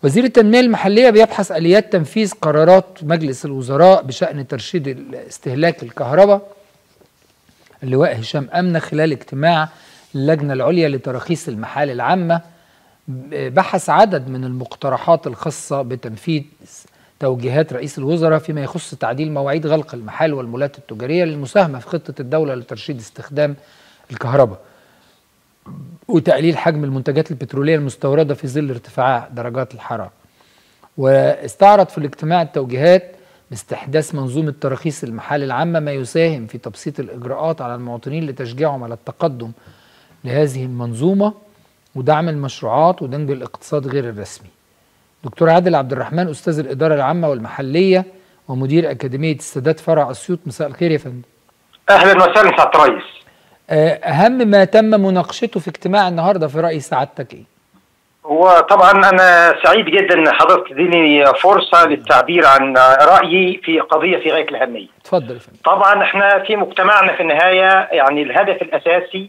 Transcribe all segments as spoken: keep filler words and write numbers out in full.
وزير التنمية المحلية بيبحث آليات تنفيذ قرارات مجلس الوزراء بشأن ترشيد استهلاك الكهرباء. اللواء هشام أمنة خلال اجتماع اللجنة العليا لتراخيص المحال العامة بحث عدد من المقترحات الخاصة بتنفيذ توجيهات رئيس الوزراء فيما يخص تعديل مواعيد غلق المحال والمولات التجارية للمساهمة في خطة الدولة لترشيد استخدام الكهرباء وتقليل حجم المنتجات البترولية المستوردة في ظل ارتفاع درجات الحرارة. واستعرض في الاجتماع التوجيهات باستحداث منظومة تراخيص المحال العامة ما يساهم في تبسيط الإجراءات على المواطنين لتشجيعهم على التقدم لهذه المنظومة ودعم المشروعات ودمج الاقتصاد غير الرسمي. دكتور عادل عبد الرحمن أستاذ الإدارة العامة والمحلية ومدير أكاديمية السادات فرع أسيوط، مساء الخير يا فندم. أهلا وسهلا سعادة الرئيس. أهم ما تم مناقشته في اجتماع النهارده في رأي سعادتك إيه؟ هو طبعا أنا سعيد جدا إن حضرتك تديني فرصة للتعبير عن رأيي في قضية في غاية الأهمية. اتفضل يا فندم. طبعا احنا في مجتمعنا في النهاية يعني الهدف الأساسي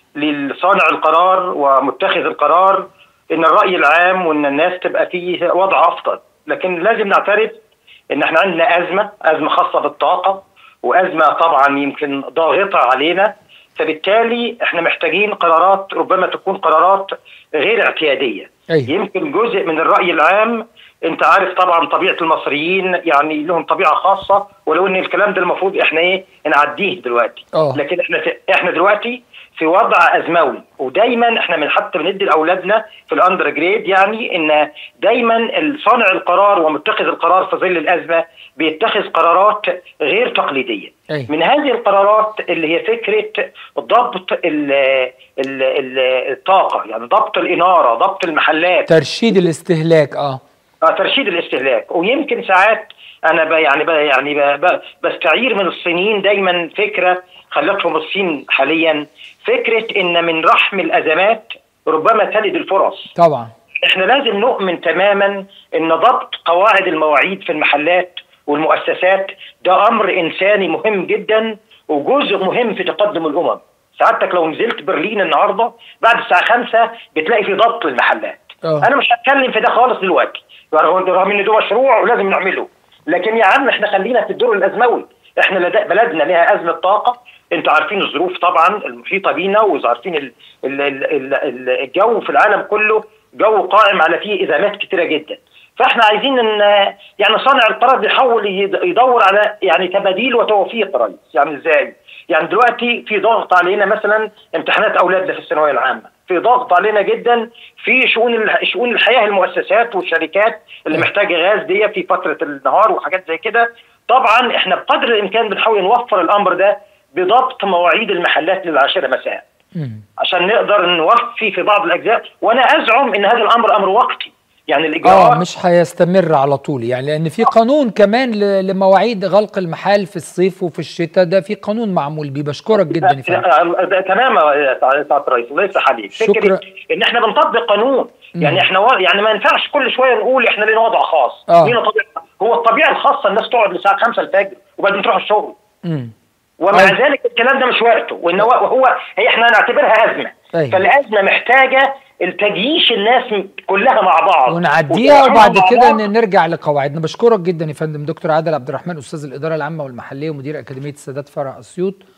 لصانع القرار ومتخذ القرار إن الرأي العام وإن الناس تبقى فيه وضع أفضل، لكن لازم نعترف إن احنا عندنا أزمة أزمة خاصة بالطاقة وأزمة طبعا يمكن ضاغطة علينا، فبالتالي احنا محتاجين قرارات ربما تكون قرارات غير اعتياديه. أي. يمكن جزء من الراي العام، انت عارف طبعا طبيعه المصريين يعني لهم طبيعه خاصه، ولو ان الكلام ده المفروض احنا ايه نعديه دلوقتي. أوه. لكن احنا احنا دلوقتي في وضع ازموي، ودايما احنا من حتى بندي لاولادنا في الاندر جريد يعني ان دايما صانع القرار ومتخذ القرار في ظل الازمه بيتخذ قرارات غير تقليديه. أي. من هذه القرارات اللي هي فكره ضبط ال ال ال الطاقه، يعني ضبط الاناره، ضبط المحلات، ترشيد الاستهلاك. اه اه ترشيد الاستهلاك. ويمكن ساعات انا ب يعني ب يعني ب ب بستعير من الصينيين دايما فكره خلتهم الصين حاليا، فكره ان من رحم الازمات ربما تلد الفرص. طبعا احنا لازم نؤمن تماما ان ضبط قواعد المواعيد في المحلات والمؤسسات ده امر انساني مهم جدا وجزء مهم في تقدم الامم. سعادتك لو نزلت برلين النهارده بعد الساعه خمسة بتلاقي في ضبط المحلات. أوه. انا مش هتكلم في ده خالص دلوقتي، رغم ان ده مشروع ولازم نعمله، لكن يا عم احنا خلينا في الدور الازموي. احنا بلدنا لها ازمه طاقه، انتوا عارفين الظروف طبعا المحيطه بينا وعارفين الجو في العالم كله جو قائم على فيه ازمات كتيره جدا. فاحنا عايزين ان يعني صانع القرار بيحاول يدور على يعني تباديل وتوفيق رئيس. يعني ازاي؟ يعني دلوقتي في ضغط علينا مثلا امتحانات اولادنا في الثانويه العامه، في ضغط علينا جدا في شؤون شؤون الحياه، المؤسسات والشركات اللي محتاجه غاز دي في فتره النهار وحاجات زي كده. طبعا احنا بقدر الامكان بنحاول نوفر الامر ده بضبط مواعيد المحلات للعاشره مساء عشان نقدر نوفي في بعض الاجزاء، وانا ازعم ان هذا الامر امر وقتي. يعني الاجراءات اه مش هيستمر على طول، يعني لان في قانون كمان لمواعيد غلق المحال في الصيف وفي الشتاء، ده في قانون معمول بيه. بشكرك جدا يا فندم. تمام يا سعاده الرئيس، الله يفتح عليك. فكره ان احنا بنطبق قانون، يعني احنا و... يعني ما ينفعش كل شويه نقول احنا لنا وضع خاص. آه. لينا طبيعه، هو الطبيعه الخاصه الناس تقعد للساعه خمسة الفجر وبعدين تروح الشغل. امم ومع أي. ذلك الكلام ده مش وقته، وان هو هي احنا نعتبرها ازمه. أي. فالازمه محتاجه التجيش الناس كلها مع بعض ونعديها وبعد كده نرجع لقواعدنا. بشكرك جدا يا فندم. دكتور عادل عبد الرحمن استاذ الاداره العامه والمحليه ومدير اكاديميه السادات فرع اسيوط.